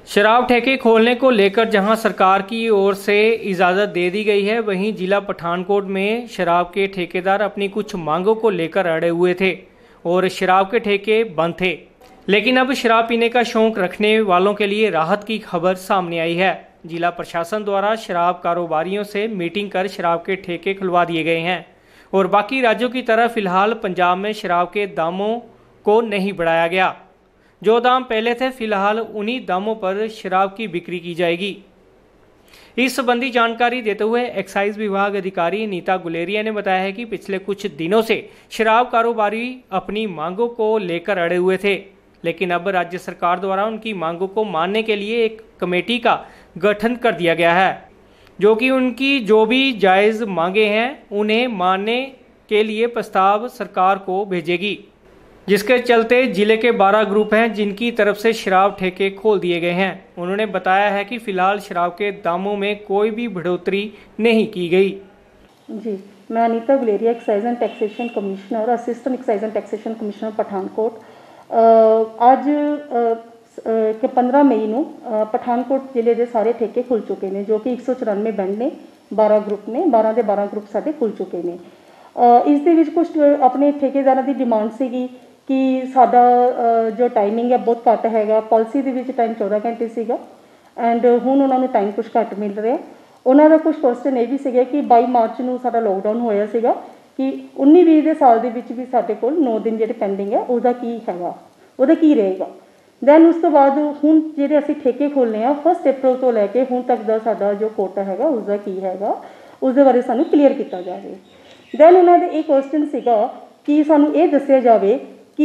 शराब ठेके खोलने को लेकर जहां सरकार की ओर से इजाज़त दे दी गई है, वहीं जिला पठानकोट में शराब के ठेकेदार अपनी कुछ मांगों को लेकर अड़े हुए थे और शराब के ठेके बंद थे। लेकिन अब शराब पीने का शौक रखने वालों के लिए राहत की खबर सामने आई है। जिला प्रशासन द्वारा शराब कारोबारियों से मीटिंग कर शराब के ठेके खुलवा दिए गए हैं और बाकी राज्यों की तरह फिलहाल पंजाब में शराब के दामों को नहीं बढ़ाया गया। जो दाम पहले थे फिलहाल उन्हीं दामों पर शराब की बिक्री की जाएगी। इस संबंधी जानकारी देते हुए एक्साइज विभाग अधिकारी नीता गुलेरिया ने बताया है कि पिछले कुछ दिनों से शराब कारोबारी अपनी मांगों को लेकर अड़े हुए थे, लेकिन अब राज्य सरकार द्वारा उनकी मांगों को मानने के लिए एक कमेटी का गठन कर दिया गया है, जो कि उनकी जो भी जायज़ मांगे हैं उन्हें मानने के लिए प्रस्ताव सरकार को भेजेगी, जिसके चलते जिले के 12 ग्रुप हैं जिनकी तरफ से शराब ठेके खोल दिए गए हैं। उन्होंने बताया है कि फिलहाल शराब के दामों में कोई भी बढ़ोतरी नहीं की गई। जी, मैं Nita Guleria, excise and taxation commissioner, assistant excise and taxation commissioner Pathankot. ਅੱਜ 15 ਮਈ ਨੂੰ ਪਠਾਨਕੋਟ ਜ਼ਿਲ੍ਹੇ ਦੇ ਸਾਰੇ ਠੇਕੇ ਖੁੱਲ ਚੁੱਕੇ ਨੇ, ਜੋ ਕਿ 194 ਬੈਂਡ ਨੇ, 12 ਗਰੁੱਪ ਨੇ, 12 ਦੇ 12 ਗਰੁੱਪ ਸਾਡੇ ਖੁੱਲ ਚੁੱਕੇ ਨੇ। ਇਸ ਦੇ ਵਿੱਚ ਕੁਝ ਆਪਣੇ ਠੇਕੇਦਾਰਾਂ ਦੀ ਡਿਮਾਂਡ ਸੀਗੀ ਕਿ ਸਾਡਾ ਜੋ ਟਾਈਮਿੰਗ ਹੈ ਬਹੁਤ ਘੱਟ ਹੈਗਾ। ਪਾਲਿਸੀ ਦੇ ਵਿੱਚ ਟਾਈਮ 14 ਘੰਟੇ ਸੀਗਾ ਐਂਡ ਹੁਣ ਉਹਨਾਂ ਨੂੰ ਟਾਈਮ ਕੁਝ ਘੱਟ ਮਿਲ ਰਿਹਾ। ਉਹਨਾਂ ਦਾ ਕੁਝ ਕੁਐਸਚਨ ਇਹ ਵੀ ਸੀਗਾ ਕਿ 22 ਮਾਰਚ ਨੂੰ ਸਾਡਾ ਲੋਕਡਾਊਨ ਹੋਇਆ ਸੀਗਾ ਕਿ 19-20 ਦੇ ਸਾਲ ਦੇ ਵਿੱਚ ਵੀ ਸਾਡੇ ਕੋਲ 9 ਦਿਨ ਜਿਹੜੇ ਪੈਂਡਿੰਗ ਹੈ ਉਹਦਾ ਕੀ ਹੈਗਾ, ਉਹਦਾ ਕੀ ਰਹੇਗਾ। ਦੈਨ ਉਸ ਤੋਂ ਬਾਅਦ ਹੁਣ ਜਿਹੜੇ ਅਸੀਂ ਠੇਕੇ ਖੋਲ੍ਹਣੇ ਆ 1 ਅਪ੍ਰੈਲ ਤੋਂ ਲੈ ਕੇ ਹੁਣ ਤੱਕ ਦਾ ਸਾਡਾ ਜੋ ਕੋਟਾ ਹੈਗਾ ਉਸਦਾ ਕੀ ਹੈਗਾ, ਉਸਦੇ ਬਾਰੇ ਸਾਨੂੰ ਕਲੀਅਰ ਕੀਤਾ ਜਾਵੇ। ਦੈਨ ਉਹਨਾਂ ਦੇ ਇਹ ਕੁਐਸਚਨ ਸੀਗਾ ਕਿ ਸਾਨੂੰ ਇਹ ਦੱਸਿਆ ਜਾਵੇ ਕਿ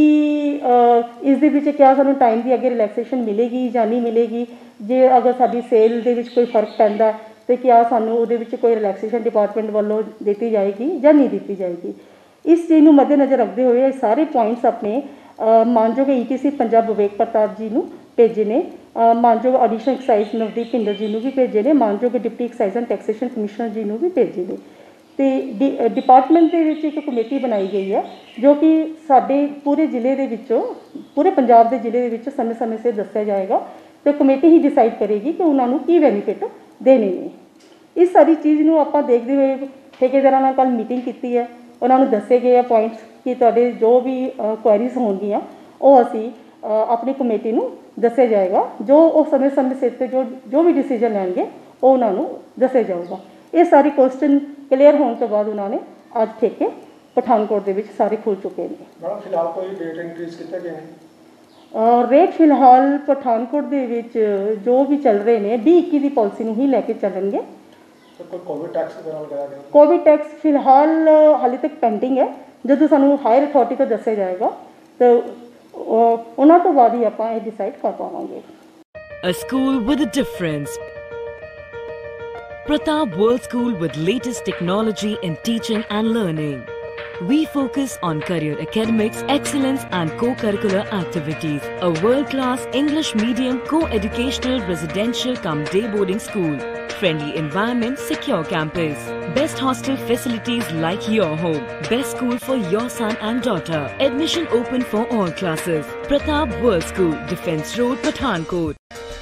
ਇਸ ਦੇ ਵਿੱਚ ਕਿਆ ਸਾਨੂੰ ਟਾਈਮ ਦੀ ਅੱਗੇ ਰਿਲੈਕਸੇਸ਼ਨ ਮਿਲੇਗੀ ਜਾਂ ਨਹੀਂ ਮਿਲੇਗੀ। ਜੇ ਅਗਰ ਸਾਡੀ ਸੇਲ ਦੇ ਵਿੱਚ ਕੋਈ ਫਰਕ ਪੈਂਦਾ तो क्या सानू उहदे विच कोई रिलैक्सेशन डिपार्टमेंट वालों दी जाएगी या नहीं दी जाएगी। इस चीज़ को मद्देनज़र रखते हुए सारे पॉइंट्स अपने मानयोग ETC पंजाब विवेक प्रताप जी को भेजे ने, मानयोग एडिशनल एक्साइज नवदीप भिंडर जी को भी भेजे ने, मानयोग deputy excise and taxation commissioner ji को भी भेजे ने। तो डिपार्टमेंट के विच एक कमेटी बनाई गई है जो कि साडे पूरे जिले दे विचों पूरे पंजाब के जिले दे विच समय समय से दस्सिया जाएगा। तो कमेटी ही डिसाइड करेगी कि उन्होंने की बेनीफिट देने ने। इस सारी चीज़ को आप देखते हुए ठेकेदारां नाल कल मीटिंग की है, उन्होंने दसे गए पॉइंट्स कि तुहाडे जो भी क्वेरीज होणगियां वो असी अपनी कमेटी को दस्सिया जाएगा, जो वो समय समय सिर पर जो भी डिसीजन लैणगे वो उन्होंने दस्सिया जाऊगा। ये सारी क्वेश्चन क्लीयर होने तो बाद उन्होंने अज ठेके पठानकोट दे विच सारे खुल चुके हैं। मैडम फिलहाल कोई रेट इंक्रीज किए गए हैं? रेट फिलहाल पठानकोट दे विच जो भी चल रहे हैं 2021 की पॉलिसी में ही लैके चलेंगे। तो कोई कोविड टैक्स कोविड टैक्स फिलहाल हाले तक पेंडिंग है, जो सानू हायर अथॉरिटी को दस्सिया जाएगा तो उन्होंने तो बाद ही आप डिसाइड कर पावांगे। A school with a difference. Pratap World School with latest technology in teaching and learning. We focus on career academics, excellence and co-curricular activities. A world-class English medium co-educational residential cum day boarding school. Friendly environment, secure campus. Best hostel facilities like your home. Best school for your son and daughter. Admission open for all classes. Pratap World School, Defence Road, Pathankot.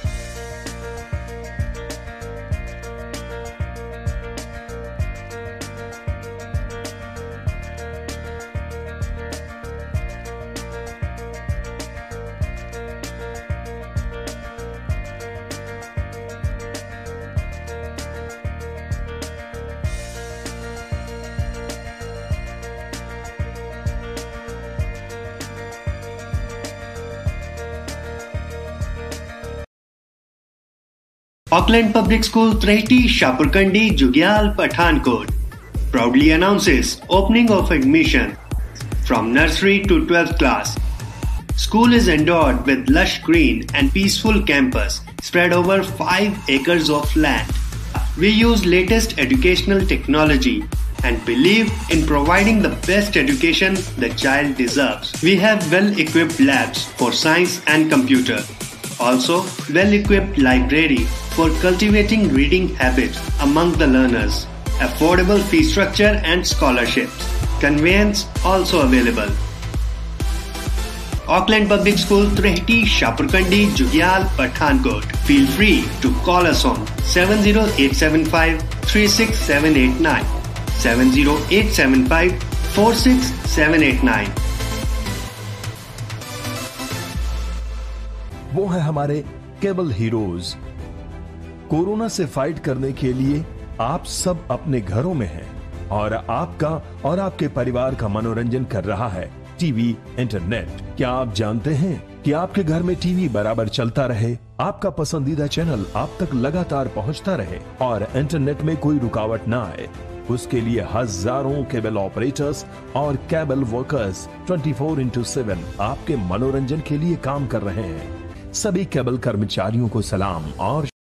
Auckland Public School, Trehti, Shapurkandi, Jugyal, Pathankot proudly announces opening of admission from nursery to 12th class. School is endowed with lush green and peaceful campus spread over 5 acres of land. We use latest educational technology and believe in providing the best education the child deserves. We have well-equipped labs for science and computer. Also, well-equipped library for cultivating reading habits among the learners. Affordable fee structure and scholarships. Conveyance also available. Auckland Public School, Trehti, Shapurkandi, Jugyal, Pathankot. Feel free to call us on 70875 36789, 70875 46789. वो है हमारे cable heroes. Corona से fight करने के लिए आप सब अपने घरों में हैं और आपका और आपके परिवार का मनोरंजन कर रहा है टीवी, इंटरनेट। क्या आप जानते हैं कि आपके घर में टीवी बराबर चलता रहे, आपका पसंदीदा चैनल आप तक लगातार पहुंचता रहे और इंटरनेट में कोई रुकावट ना आए? उसके लिए हजारों केबल ऑपरेटर्स और केबल वर्कर्स 24/7 आपके मनोरंजन के लिए काम कर रहे हैं। सभी केबल कर्मचारियों को सलाम और